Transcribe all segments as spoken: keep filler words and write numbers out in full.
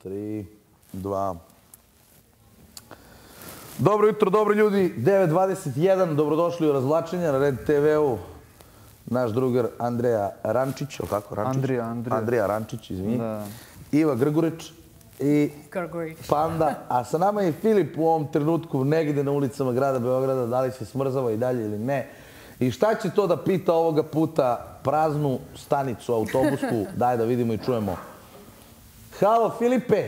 tri, dva. Dobro jutro, dobro ljudi. devet dvadeset jedan, dobrodošli u Razvlačenja na Red te ve-u. Naš drugar Andreja Rančić, ili kako? Andrija, Andrija. Andrija Rančić, izvini. Iva Grgurić i Panda. A sa nama je Filip u ovom trenutku negde na ulicama grada Beograda, da li se smrzava i dalje ili ne. I šta će to da pita ovoga puta praznu stanicu autobusku? Daj da vidimo i čujemo. Halo, Filipe!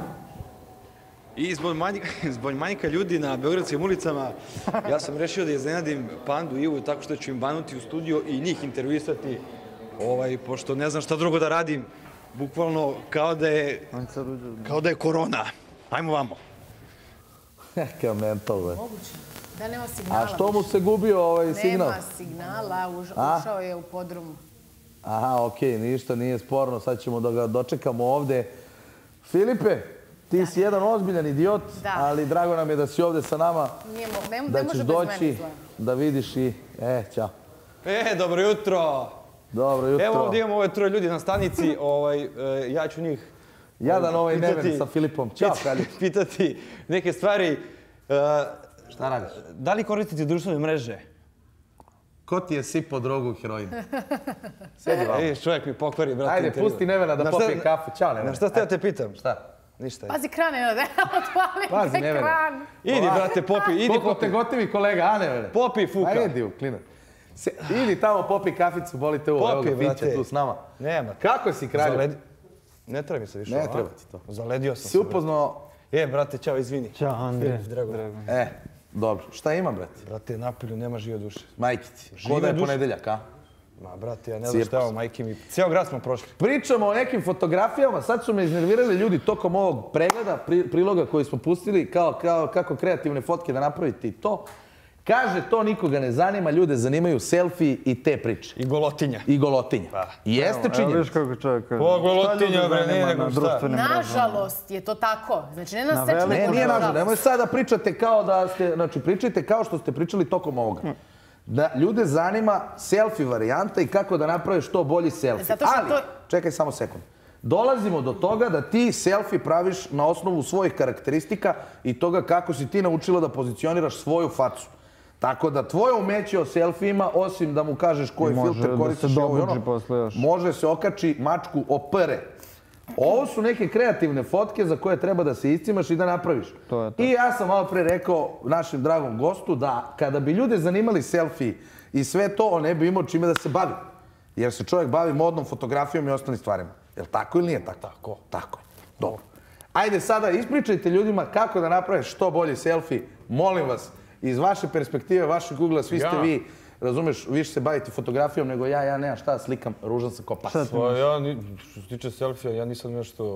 I zbog manjka ljudi na beogradskim ulicama, ja sam rešio da iznenadim Pandu i Ivu tako što ću im banuti u studio i njih intervjuisati, pošto ne znam šta drugo da radim, bukvalno kao da je kao da je korona. Ajmo vamo. Kakav mental, be. Moguće. Da nema signala. A što mu se gubio ovaj signal? Nema signala, ušao je u podrumu. Aha, okej, ništa nije sporno, sad ćemo da ga dočekamo ovde. Filipe, ti si jedan ozbiljan idiot, ali drago nam je da si ovde sa nama, da ćeš doći, da vidiš i... E, ćao. E, dobro jutro! Dobro jutro. Evo ovdje imamo ove troje ljudi na stanici, ja ću njih... Jadan ovaj neven sa Filipom. Ćao, kralju. Pitati neke stvari. Šta radiš? Da li koristite društvene mreže? Ko ti je sipao drogu u heroinu? Sedi vamo. Vidiš, čovjek mi pokvari, brate. Ajde, pusti Nevena da popije kafu. Ćao, Nevena. Na šta ste ja te pitam? Šta? Ništa. Pazi kran, Nevena, da ja otvalim Pazi, Nevena. kran. Idi, brate, popi, idi popi. Koliko te gotivi kolega, a Nevena? Popi, fuka. Ajde, klinac. Idi tamo, popi kaficu, bolite ovo. Evo ga, piće tu s nama. Nema. Kako si, kralju? Ne treba mi se više. Ne treba ti to. Zaledio sam se. Si upoznao... E, brate, čao, izvini. Ćao, Andrija. Drago. E, dobro. Šta ima, brate? Brate, napilju nema žive duše. Majkici. Ko da je ponedeljak, a? Ma, brate, ja ne znam šta je ovo, majke mi. Cijel grad smo prošli. Pričamo o nekim fotografijama. Sad su me iznervirali ljudi tokom ovog pregleda, priloga koji smo pustili, kako kreativne fotke da napravite i to. Kaže, to nikoga ne zanima, ljude zanimaju selfie i te priče. I golotinja. I golotinja. I jeste činjenica. Evo viš kako čovjek kaže. Po golotinja, bre, nije nego šta. Nažalost je to tako. Znači, ne nas seče Ne, nije nažalost. Nemoj sad da pričate kao da ste, znači pričajte kao što ste pričali tokom ovoga. Da ljude zanima selfie varijanta i kako da naprave što bolji selfie. Ali, čekaj samo sekund. Dolazimo do toga da ti selfie praviš na osnovu svojih karakteristika i toga kako si ti naučila da pozicioniraš svoju facu. Tako da tvoje umeće o selfijima, osim da mu kažeš koji filter koristiš i ovo i ono, može se okači mačku opere. Ovo su neke kreativne fotke za koje treba da se iscimaš i da napraviš. I ja sam malo pre rekao našem dragom gostu da kada bi ljude zanimali selfiji i sve to, on ne bi imao čime da se bavi. Jer se čovjek bavi modnom fotografijom i ostalim stvarima. Je li tako ili nije tako? Tako. Tako je. Dobro. Ajde sada ispričajte ljudima kako da napraviš što bolji selfie. Molim vas, iz vaše perspektive, vašeg ugla, svi ste vi, razumeš, više se bavite fotografijom nego ja, ja nemam šta, slikam, ružan sam ko pas. Pa ja, što se tiče selfija, ja nisam nešto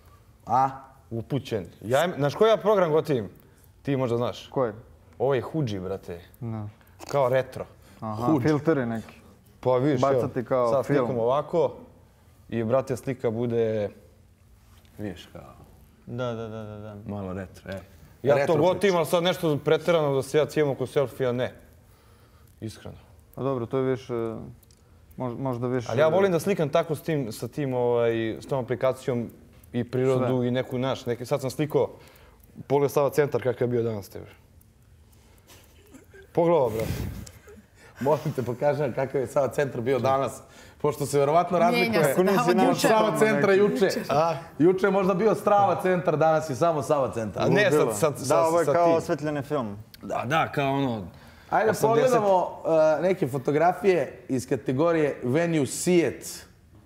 upućen. Znaš koji ja program gotivim? Ti možda znaš. Koji? Ovo je Huđi, brate. Kao retro. Aha, filteri neki. Pa vidiš, bacati kao film. Sad slikam ovako i, brate, slika bude, vidiš, kao... Da, da, da, da. Malo retro, e. Ja to gotivim, ali sad nešto preterano da se ja cijem oko selfija, ne. Iskreno. A dobro, to je više, možda više... Ali ja volim da slikam tako sa tim, s tom aplikacijom i prirodu i neku naš. Sad sam slikao pogled Sava centar kakav je bio danas tebe. Pogledao, brate. Molim te pokažem kakav je Sava centar bio danas. Pošto se verovatno razlikuje od Sava centra juče. Juče je možda bio Strava centar, danas je samo Sava centar. Ne, sad ti. Da, ovo je kao osvetljeni film. Da, da, kao ono... Ajde pogledamo neke fotografije iz kategorije When you see it.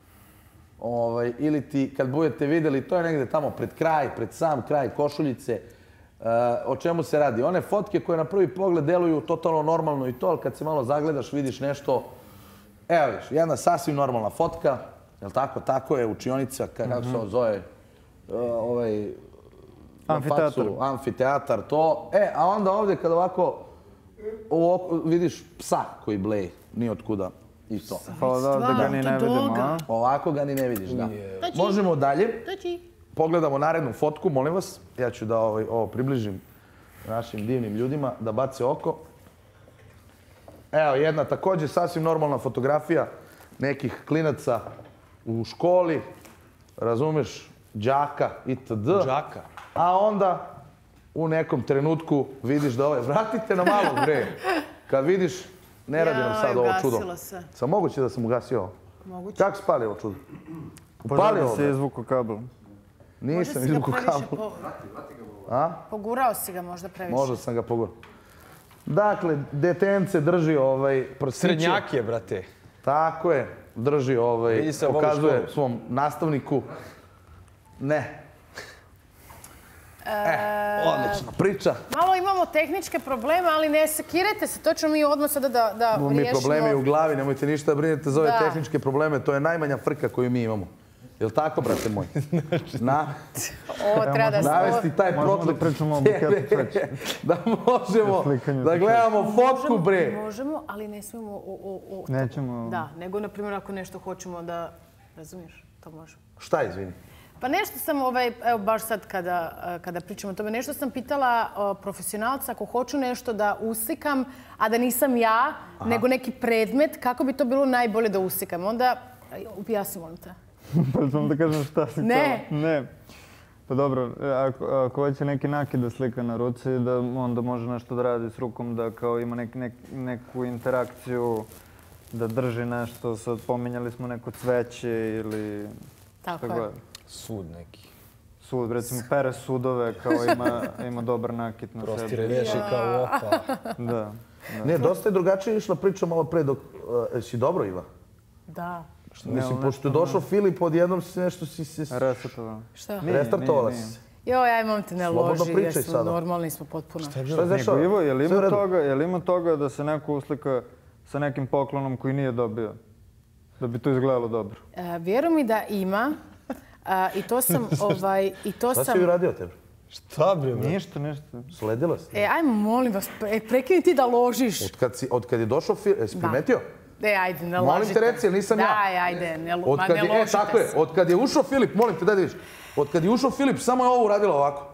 Ili ti, kad budete vidjeli, to je negde tamo pred kraj, pred sam kraj košuljice. O čemu se radi? One fotke koje na prvi pogled deluju totalno normalno i to, ali kad se malo zagledaš vidiš nešto. Evo viš, jedna sasvim normalna fotka, jel' tako? Tako je učionica, kako se ovo zove, ovaj... Amfiteatar. Amfiteatar, to. E, a onda ovdje kad ovako vidiš psa koji bleji, nije otkuda i to. Pa da ga ni ne vidimo, a? Ovako ga ni ne vidiš, da. Možemo dalje. Pogledamo narednu fotku, molim vas. Ja ću da ovo približim našim divnim ljudima, da bace oko. Evo, jedna također sasvim normalna fotografija nekih klinaca u školi. Razumeš, đaka itd. Đaka. A onda u nekom trenutku vidiš da ove, vratite na malo bre. Kad vidiš, ne radi nam sad ovo čudo. Ugasilo se. Sam moguće da sam ugasio ovo? Moguće. Kako spali ovo čudo? Upali ovo? Si izvuko kabel. Nisam izvukao kabel. Pogurao si ga možda previše. Možda sam ga pogurao. Dakle, detence drži ovaj prstiće. Srednjak je, brate. Tako je, drži ovaj, pokazuje svom nastavniku. Ne. E, odlična priča. Malo imamo tehničke probleme, ali ne sekirajte se, to ćemo mi odmah sada da riješimo. Mi problemi u glavi, nemojte ništa brinete za ove tehničke probleme, to je najmanja frka koju mi imamo. Jel' tako, brate moj? Na? Ovo treba da se... Navesti taj proklep. Možemo da pričamo o buketu sveće. Da možemo, da gledamo fotku, bre. Možemo, ali ne smijemo o... Nećemo... Da, nego, na primjer, ako nešto hoćemo da... Razumiješ? To možemo. Šta, izvini? Pa nešto sam, evo baš sad kada pričamo o tome, nešto sam pitala profesionalca ako hoću nešto da uslikam, a da nisam ja, nego neki predmet, kako bi to bilo najbolje da uslikam. Onda, objasni, molim te. Pa ću vam da kažem šta si to. Ne. Ne. Pa dobro, ako hoće neki nakid da slika na ruci, da onda može nešto da radi s rukom, da kao ima neku interakciju, da drži nešto. Sad pominjali smo neko cveće ili... Tako je. Sud neki. Sud, recimo pere sudove, kao ima dobar nakit na sebi. Prostire veši kao opa. Da. Ne, dosta je drugačije išla priča malo pre dok... Si dobro, Iva? Da. Mislim, pošto je došao Filip, odjednom si nešto si se... Resetovala. Šta? Restartovala si se. Joj, aj imam te ne loži, pričaj jesmo sada. normalni smo potpuno. Šta je dešava? Ivo, je li ima toga da se neko uslika sa nekim poklonom koji nije dobio? Da bi to izgledalo dobro? Vjeruj mi da ima. I to sam... Šta si uradio tebi? Šta bre? Ništa, ništa. Sledila si? E, ajmo, molim vas, prekini ti da ložiš. Od kad je došao Filip, jesi primetio? E, ajde, ne ložite. Molim te reci, jer nisam ja. Daj, ajde, ne ložite se. E, tako je, od kad je ušao Filip, molim te, daj da vidiš. Od kad je ušao Filip, samo je ovo uradila ovako.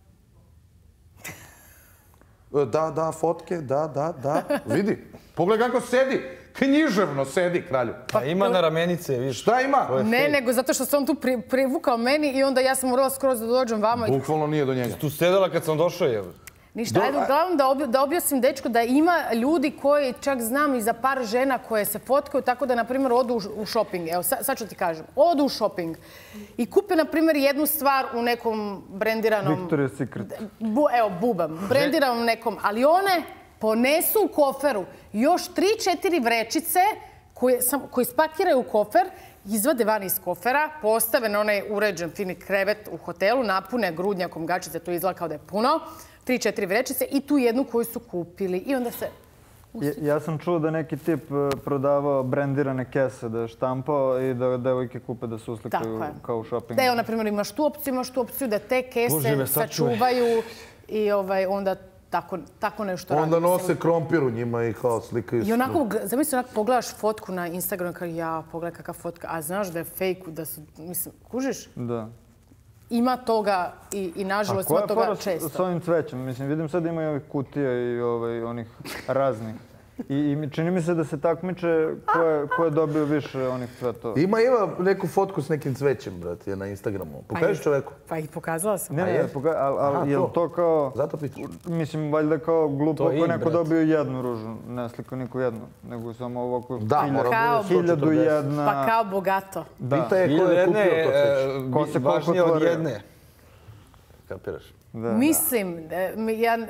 Da, da, fotke, da, da, da. Vidi, pogledaj kako sedi. Književno sedi, kralju. Pa ima na ramenice, viš. Šta ima? Ne, nego zato što se on tu privukao meni i onda ja sam morala skroz da dođem vama. Bukvalno nije do njega. Tu sedela kad sam došao, je. Ništa, ajde uglavnom da objasnim, dečko, da ima ljudi koji, čak znam i za par žena koje se fotkaju, tako da, na primjer, odu u shopping. Evo, sad ću ti kažem. Odu u shopping i kupe, na primjer, jednu stvar u nekom brendiranom... Victoria's Secret. Evo, bubam. Brendiranom nekom, ali one ponesu u koferu još tri, četiri vrećice koje spakiraju u kofer, izvade van iz kofera, postave na onaj uređen fini krevet u hotelu, napune grudnjakom gačice, to izgleda kao da je puno, tri, četiri vrećice i tu jednu koju su kupili i onda se... Ja sam čuo da neki tip prodavao brendirane kese, da je štampao i da devojke kupe da se uslikaju kao u shoppingu. Da, evo, na primjer, imaš tu opciju, imaš tu opciju da te kese sačuvaju i onda tako nešto radi. Onda nose krompir u njima i kao slikaju se. I onako, zamisli, onako pogledaš fotku na Instagramu kao ja, pogledaj kakav fotka, a znaš da je fake, da su, mislim, kužiš? Da. Ima toga i nažalost ima toga često. A koja je fora s ovim cvećem? Mislim, vidim sad ima i ovih kutija i onih raznih. I čini mi se da se takmiče ko je dobio više onih cvetova. Ima Iva neku fotku s nekim cvećem, brate, na Instagramu. Pokažiš čoveku? Pa i pokazala sam. Ne, ne, ali je li to kao... Zato pitam. Mislim, valjda kao glupo ako je neko dobio jednu ružu. Ne slikao niko jednu, nego samo ovako hiljadu jedna. Pa kao bogato. Pita je ko je kupio to cveće. Ko se važnije od jedne. Kapiraš? Mislim, ja...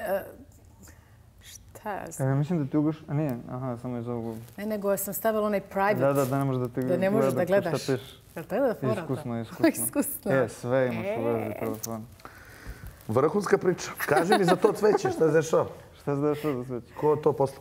Ja mislim da ti ugaš... A nije, aha, samo iz ovog... Ne, nego sam stavila onaj private. Da, da, da ne možeš da ti gledaš. Da ne možeš da gledaš. Jel' to je da fora? Iskusno, iskusno. Iskusno. E, sve imaš u vezi telefona. Vrhunska priča. Kaži mi za to cveće, šta se dešava? Šta se dešava za cveće? Ko je to poslao?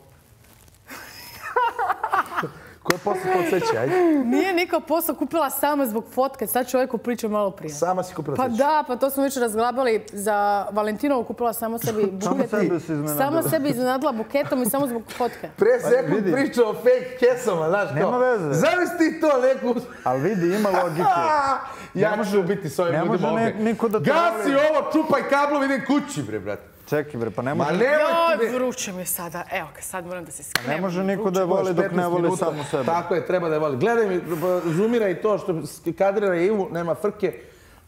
Ko je poslao to cveće, ajde? Nije niko poslao, kupila sama zbog fotke. Sad čovjeku priča malo prije. Sama si kupila cveće? Pa da, pa to smo već razglabali. Za Valentinovu kupila sama sebi buket. Sama sebi iznenadila buketom i samo zbog fotke. Pre sekund priča o fake kesama, znaš kao. Nema veze. Zavis ti to neku... Ali vidi, ima logike. Ja ću biti s ovim ljudima ovdje. Gasi ovo, čupaj kablu, vidim kući, bre, brate. Čekaj bre, pa ne može... Joj, vruće mi je sada. Evo ga, sad moram da se skrenem. Ne može niko da je voli dok ne voli samo sebe. Tako je, treba da je voli. Gledaj mi, zoomiraj to što kadrira Ivu, nema frke.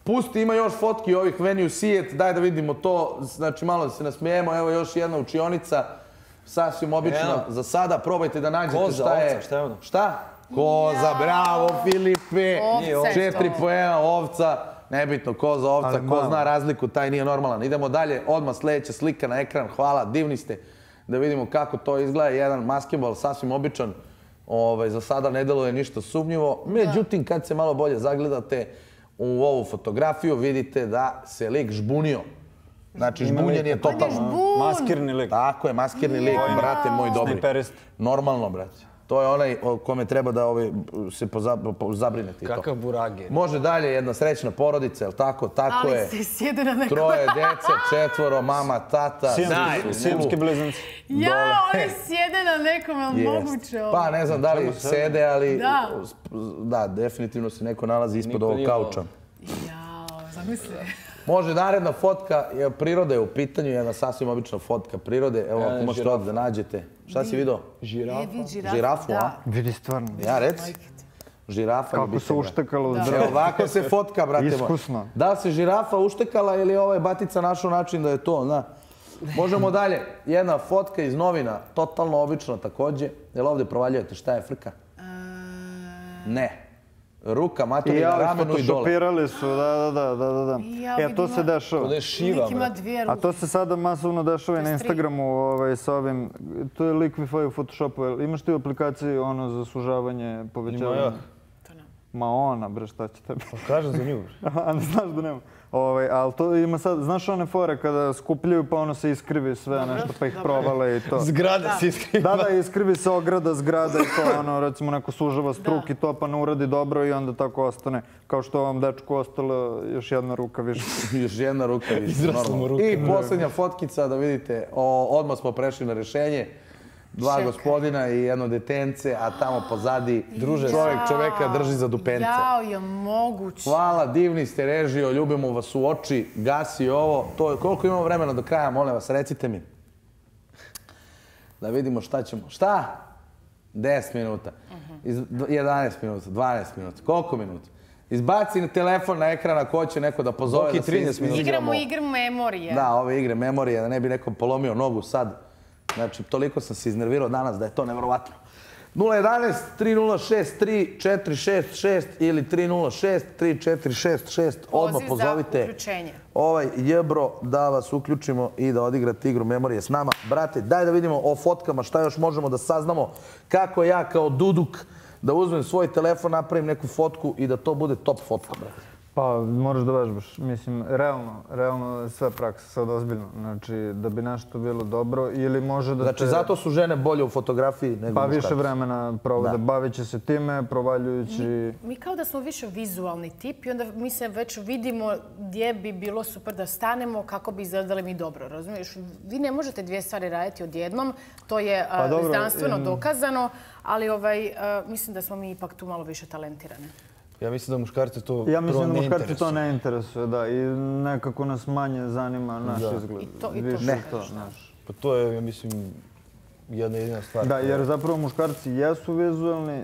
Pusti, ima još fotki ovih When you see it, daj da vidimo to, znači malo da se nasmijemo, evo još jedna učionica, sasvim obična za sada, probajte da nađete šta je... Koza, ovca, šta je ono? Šta? Koza, bravo Filipe! Četiri poena, ovca, nebitno, koza, ovca, ko zna razliku, taj nije normalan. Idemo dalje, odmah sljedeća slika na ekran, hvala, divni ste, da vidimo kako to izgleda, jedan masketbol, sasvim običan, za sada ne deluje ništa sumnjivo, međutim kad se malo bolje zagledate u ovu fotografiju vidite da se lik žbunio. Znači žbunjen je totalno. Maskirni lik. Tako je, maskirni lik, brate moj dobri. Normalno, brate. To je onaj o kome treba da se zabrinete. Kakav burage. Može dalje, jedna srećna porodica, je li tako? Tako je. Ali se sjede na nekom. Troje dece, četvoro, mama, tata. Sijemski blizanci. Ja, oni sjede na nekom, ali moguće ovo. Pa ne znam da li sede, ali da, definitivno se neko nalazi ispod ovog kauča. Jao, zamisli. Može, naredna fotka, priroda je u pitanju, jedna sasvim obična fotka prirode. Evo, ako možete ovdje da nađete. Šta si vidio? Žirafu, a? Vidi stvarno. Ja, reci. Žirafa je Kako se uštekala u drvo. Ovako se fotka, brate moj. Iskusno. Da li se žirafa uštekala ili je ovaj batica našao način da je to, zna? Možemo dalje. Jedna fotka iz novina, totalno obična također. Jel ovdje provaljujete šta je frka? Ne. Ruka materi na ramenu i dole. Fotošopirali su, da, da, da, da, da. E, to se dešava. To je šiva, brate. A to se sada masovno dešava i na Instagramu sa ovim, to je Liquify u Photoshopu. Imaš ti u aplikaciji ono za sužavanje, povećavanje? Ima ja. Ma ona, bre, šta će tebi? Pa kažem za nju, bre. A ne znaš da nema. Ali to ima sad, znaš one fore kada skupljaju pa ono se iskrivi sve nešto pa ih provale i to. Zgrada se iskrivi. Da, da, iskrivi se ograda, zgrada i to ono, recimo neko sužava struk i to pa ne uradi dobro i onda tako ostane. Kao što ovom dečku ostalo još jedna ruka više. Još jedna ruka više, normalno. I posljednja fotkica da vidite, odmah smo prešli na rešenje. Dva gospodina i jedno detence, a tamo pozadi čovjek čoveka drži za dupence. Jao, je moguće. Hvala, divni ste režio, ljubimo vas u oči, gasi ovo. Koliko imamo vremena do kraja, molim vas, recite mi. Da vidimo šta ćemo. Šta? deset minuta. jedanaest minuta, dvanaest minuta. Koliko minuta? Izbaci telefon na ekran ako hoće neko da pozove da se igramo. Igramo igru memorije. Da, ove igre memorije, da ne bi nekom polomio nogu sad. Znači, toliko sam se iznervirao danas da je to nevjerovatno. nula jedanaest tri nula šest tri četiri šest šest ili tri nula šest tri četiri šest šest. Odmah pozovite ovaj jebro da vas uključimo i da odigrate igru memorije s nama. Brate, daj da vidimo o fotkama šta još možemo da saznamo. Kako ja kao Duduk da uzmem svoj telefon, napravim neku fotku i da to bude top fotka, brate. Pa, moraš da vežbaš. Mislim, realno, realno sve praksa, sad ozbiljno. Znači, da bi nešto bilo dobro ili može da te... Znači, zato su žene bolje u fotografiji nego muškarci. Pa više vremena provode, bavit će se time, provaljujući... Mi kao da smo više vizualni tip i onda mi se već vidimo gdje bi bilo super da stanemo, kako bi izgledali mi dobro, razumiješ? Vi ne možete dvije stvari raditi odjednom, to je znanstveno dokazano, ali mislim da smo mi ipak tu malo više talentirane. Ja mislim da muškarci to prvo ne interesuje. Ja mislim da muškarci to ne interesuje, da. I nekako nas manje zanima naš izgled. I to što? Pa to je, ja mislim, jedna jedina stvar. Da, jer zapravo muškarci jesu vizualni,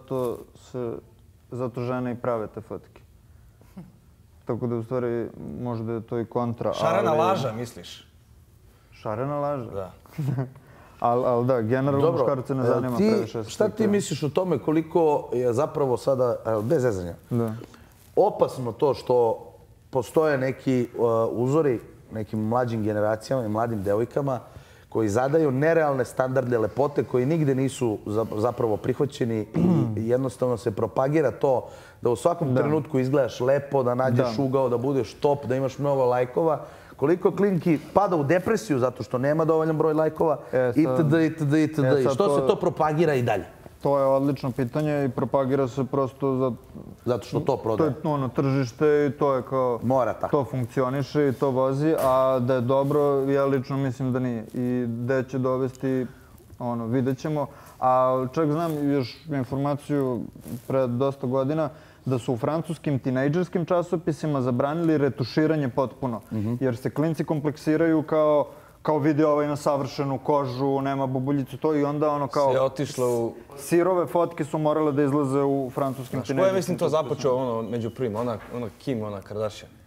zato žene i prave te fotke. Tako da u stvari možda je to i kontra. Šarena laža, misliš? Šarena laža? Da. Ali da, generalno muškarce ne zanima previše. Šta ti misliš o tome koliko je zapravo sada, bez zezanja, opasno to što postoje neki uzori nekim mlađim generacijama i mladim devojkama koji zadaju nerealne standarde lepote koji nigde nisu zapravo prihvaćeni i jednostavno se propagira to da u svakom trenutku izgledaš lepo, da nađeš ugao, da budeš top, da imaš mnogo lajkova. Koliko klinki pada u depresiju zato što nema dovoljan broj lajkova itd. itd. itd. I što se to propagira i dalje? To je odlično pitanje i propagira se prosto zato što to prodaje. To je ono tržište i to je kao... Mora tako. To funkcioniše i to vozi, a da je dobro, ja lično mislim da nije. I gde će dovesti, ono, vidjet ćemo. A čak znam još informaciju pred dosta godina da su u francuskim tinejdžerskim časopisima zabranili retuširanje potpuno. Jer se klinci kompleksiraju kao kao vidi ovaj ima savršenu kožu, nema bubuljicu, to i onda ono kao... Sve otišlo u... Sirove fotke su morale da izlaze u francuskim tinejdžerskim časopisima. Ko je, mislim, to započeo ono među prvima? Ona Kim, ona Kardashian.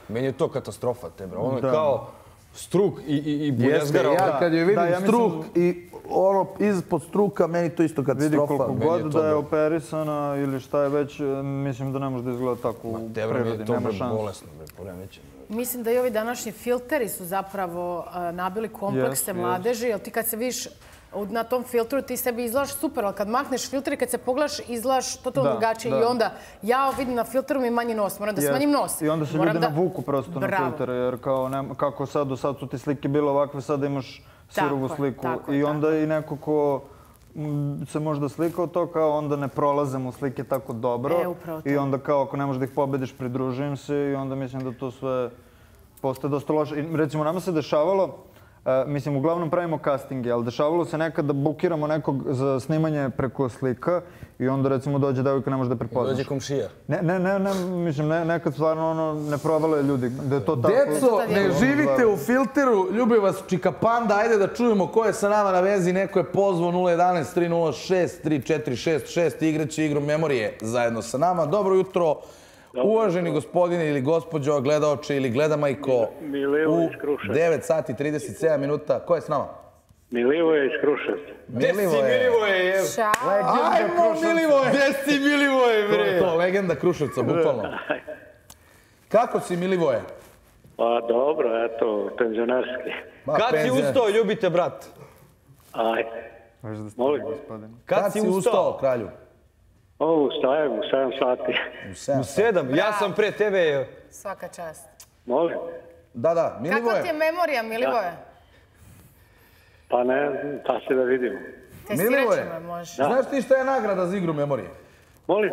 Meni je to katastrofa, te bro. Ono je kao struk i buljezgara. Ja kad je vidim struk i ono ispod struka, meni to isto katastrofa. Vidi koliko god da je operisana ili šta je već, mislim da ne može da izgleda tako u prirodi, nema šanse. Mislim da i ovi današnji filteri su zapravo nabili komplekse mladeži, jer ti kad se vidiš na tom filtru ti sebi izgledaš super, ali kad makneš filter i kad se pogledaš izgledaš totalno drugačije i onda ja vidim na filteru mi manji nos, moram da smanjim nos. I onda se ljudi navuku prosto na filter, jer kako sad, do sad su ti slike bile ovakve, sada imaš sirovu sliku i onda i neko ko se možda slikao to, kao onda ne prolaze mu slike tako dobro i onda kao ako ne možeš da ih pobediš, pridružujem se i onda mislim da to sve postaje dosta loše. Recimo, nama se dešavalo, mislim, uglavnom pravimo castinge, ali dešavalo se nekad da bukiramo nekog za snimanje preko slika i onda recimo dođe devojka, ne može da prepoznaš. Dođe komšija. Ne, ne, ne, mislim, nekad stvarno ono ne provale ljudi, da je to tako. Deco, ne živite u filteru, ljubi vas Čika Panda, ajde da čujemo ko je sa nama na vezi, neko je pozvao nula jedan tri nula šest tri četiri šest šest, igraće igru Memorije zajedno sa nama. Dobro jutro. Uvaženi gospodine ili gospođo, gledaoče ili gledamajko, u devet sati i trideset sedam minuta. Ko je s nama? Milivoje iz Kruševca. Gde si Milivoje, je? Ajmo Milivoje! Gde si Milivoje, bre? To je legenda Kruševca, bukvalno. Kako si Milivoje? Pa dobro, eto, penzionarski. Kad si ustao, ljubite, brat? Aj, molim. Kad si ustao, kralju? O, ustajem u sedam sati. U sedam? Ja sam pre tebe. Svaka čast. Molim? Da, da, Milivoje. Kako ti je memorija, Milivoje? Pa ne, pa se da vidimo. Milivoje, znaš ti šta je nagrada za igru Memorije? Molim?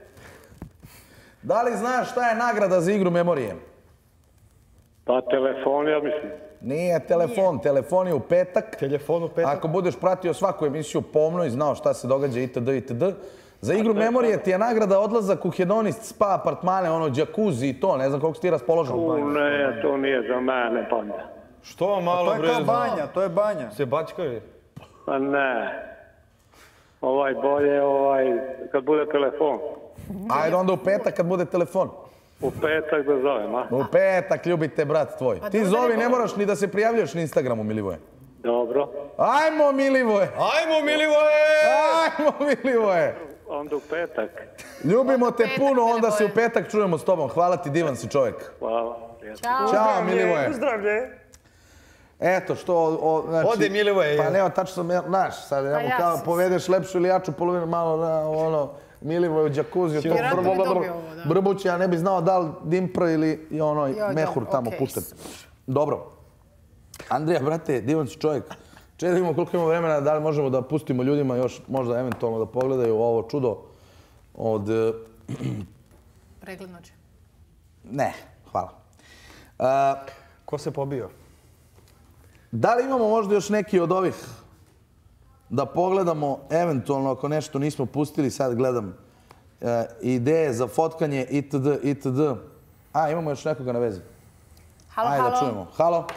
Da li znaš šta je nagrada za igru Memorije? Pa telefon, ja mislim. Nije telefon, telefon je u petak. Telefon u petak? Ako budeš pratio svaku emisiju pomno i znao šta se događa itd. itd. Za igru Memorije ti je nagrada odlazak u hedonist spa apartmane, ono, džakuzi i to, ne znam koliko si ti raspoložen. U, ne, to nije za mene, pa ne. Što malo, bre? To je kao banja, to je banja. Se bačkaju? Pa ne. Ovaj bolje, ovaj, kad bude telefon. Ajde onda u petak kad bude telefon. U petak da zovem, a? U petak ljubite brat tvoj. Ti zovi, ne moraš ni da se prijavljaš na Instagramu, Milivoje. Dobro. Ajmo, Milivoje! Ajmo, Milivoje! Ajmo, Milivoje! Onda u petak. Ljubimo te puno, onda se u petak čujemo s tobom. Hvala ti, divan si čovjek. Hvala. Ćao. Ćao, Milivoje. Zdravlje. Eto, što... Ode, Milivoje. Pa nema, tačno sam, znaš, sad kao povedeš lepšu ili jaču polovinu, malo na ono... Milivoje u džakuziju, to brbuće, ja ne bi znao da li Dimpra ili ono mehur tamo pušten. Dobro. Andrija, brate, divan si čovjek. Čekaj da vidimo koliko imamo vremena, da li možemo da pustimo ljudima još možda eventualno da pogledaju ovo čudo od... Pregled noći. Ne, hvala. Ko se pobio? Da li imamo možda još neki od ovih da pogledamo eventualno ako nešto nismo pustili, sad gledam ideje za fotkanje itd. itd. A, imamo još nekoga na vezi. Halo, halo. Ajde da čujemo. Halo.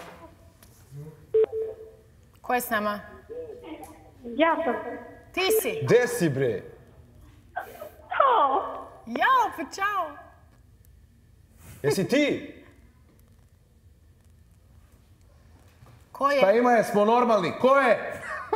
Ko je s nama? Ja sam. Ti si? Gde si, bre? Ćao. Jao, pa čao. Jesi ti? Ko je? Šta ima, jesmo normalni? Ko je?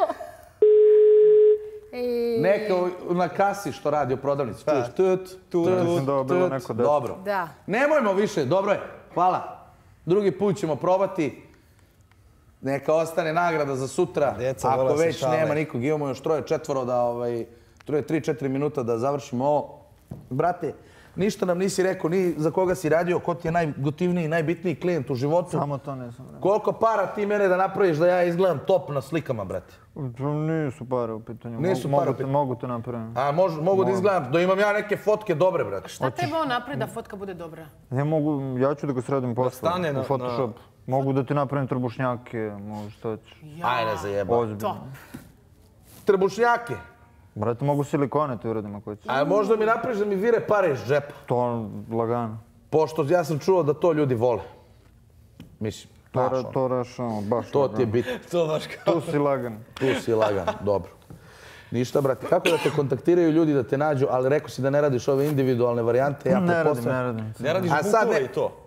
Neko na kasi što radi u prodavnici. Čuješ? Tut, tut, tut. Dobro. Da. Nemojmo više, dobro je. Hvala. Drugi put ćemo probati. Neka ostane nagrada za sutra. Ako već nema nikog, imamo još troje, četvoro da, ovaj, troje, tri, četiri minuta da završimo ovo. Brate, ništa nam nisi rekao, ni za koga si radio, ko ti je najgotivniji, najbitniji klijent u životu. Samo to ne sam rekao. Koliko para ti mene da napraviš da ja izgledam top na slikama, brate? Nisu pare u pitanju. Nisu pare u pitanju. Mogu te napraviti. A mogu da izgledam, da imam ja neke fotke dobre, brate. Šta treba on napraviti da fotka bude dobra? Ja mogu, ja ću da ga sredim posle u Photoshop. Mogu da ti napravim trbušnjake, mogu šta ćeš. Ajde zajebam. Ozbiljno. Trbušnjake? Brate, mogu silikone ti uradim ako ćeš. A možda mi napraviš da mi vire pare iz džepa? To lagano. Pošto ja sam čuo da to ljudi vole. Mislim, to rešamo, baš to ti je bitno. To baš kao... Tu si lagan. Tu si lagan, dobro. Ništa, brate, kako da te kontaktiraju ljudi da te nađu, ali rekao si da ne radiš ove individualne varijante, ja pretpostavljam. Ne radim, ne radim. Ne radiš bukove i to?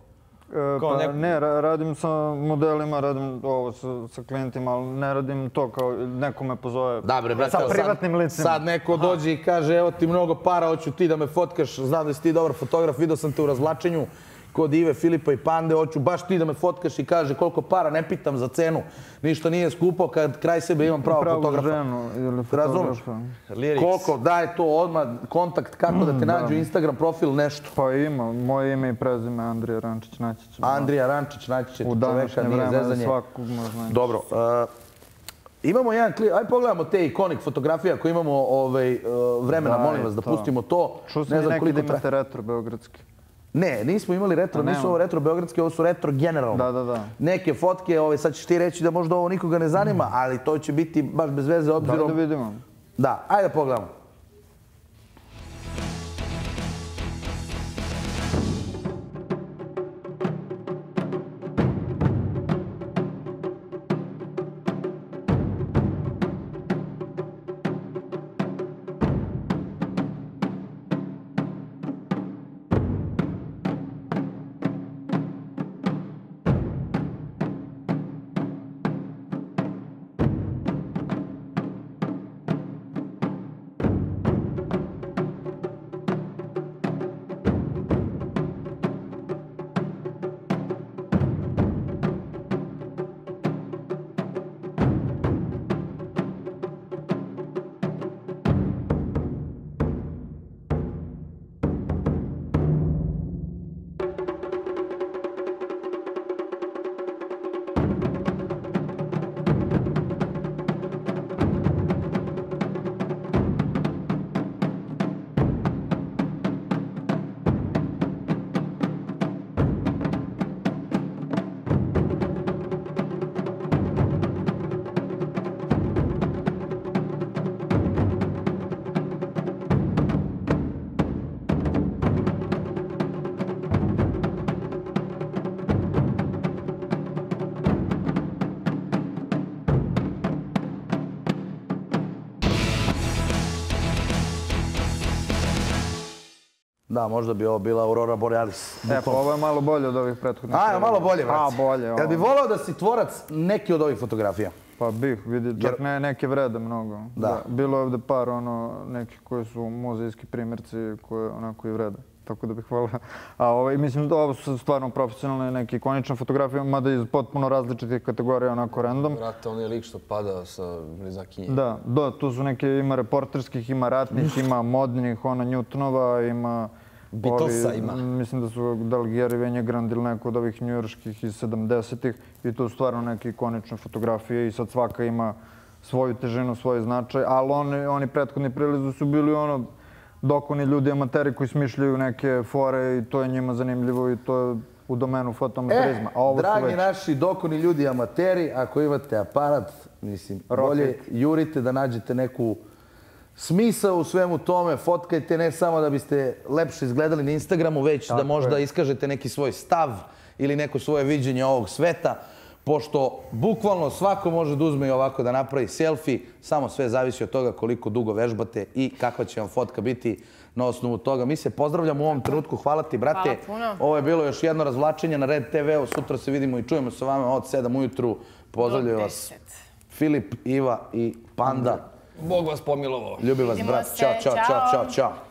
Pa ne, radim sa modelima, radim ovo sa klijentima, ali ne radim to kao neko me pozove sa privatnim licima. Sad neko dođe i kaže, evo ti mnogo para, hoću ti da me fotkaš, znam da si ti dobar fotograf, vidio sam te u razvlačenju kod Ive, Filipa i Pande, hoću baš ti da me fotkaš i kaže koliko para, ne pitam za cenu, ništa nije skupo, kad kraj sebe imam pravo fotografa. Pravu ženu ili fotografa. Koliko, daj to odmah, kontakt, kako da te nađu, Instagram profil, nešto. Pa ima, moje ime i prezime Andrija Rančić, naći će. Andrija Rančić, naći će u današnje vreme svakog možda. Dobro. Imamo jedan klip, aj pogledamo te ikonik fotografija koje imamo vremena, molim vas da pustimo to. Čuo sam i neki da imate retro beogradski. Ne, nismo imali retro, nisu ovo retro beogradske, ovo su retro generalno. Da, da, da. Neke fotke, sad ćeš ti reći da možda ovo nikoga ne zanima, ali to će biti baš bez veze obzirom... Da, da vidimo. Da, ajde pogledamo. Da, možda bi ovo bila Aurora Borealis. E, pa ovo je malo bolje od ovih prethodnih. A, malo bolje, vrati. A, bolje. Jel bi volao da si tvorac neki od ovih fotografija? Pa bih, vidi, čak neke vrede mnogo. Da. Bilo je ovde par, ono, neki koji su muzejski primjerci koje onako i vrede. Tako da bih volao. A ovaj, mislim da ovo su stvarno profesionalne neke ikonične fotografije, mada iz potpuno različitih kategorija, onako random. Vrata, on je lik što pada sa blizakinje. Da, da, tu su neke, ima reporterskih, ima ratnih, ima modnih, ona Newtonova, ima... Beatlesa ima. Mislim da su da li Gary Wennegrand ili neko od ovih njujorških iz sedamdesetih i to su stvarno neke ikonične fotografije i sad svaka ima svoju težinu, svoj značaj, ali oni, oni prethodni prilizu su bili ono dokoni ljudi amateri koji smišljaju neke fore i to je njima zanimljivo i to je u domenu fotoamaterizma. E, dragi naši dokoni ljudi amateri, ako imate aparat, mislim, bolje jurite da nađete neku smisao u svemu tome, fotkajte ne samo da biste lepše izgledali na Instagramu, već da možda iskažete neki svoj stav ili neko svoje viđenje ovog sveta, pošto bukvalno svako može da uzme i ovako da napravi selfie, samo sve zavisi od toga koliko dugo vežbate i kakva će vam fotka biti na osnovu toga. Mi se pozdravljamo u ovom trenutku, hvala ti brate. Ovo je bilo još jedno razvlačenje na Red te ve-u, sutra se vidimo i čujemo sa vama od sedam ujutru. Pozdravljaju vas Filip, Iva i Panda. Bog vas pomilovao. Ljubi vas, brat. Ćao, čao, čao, čao, čao.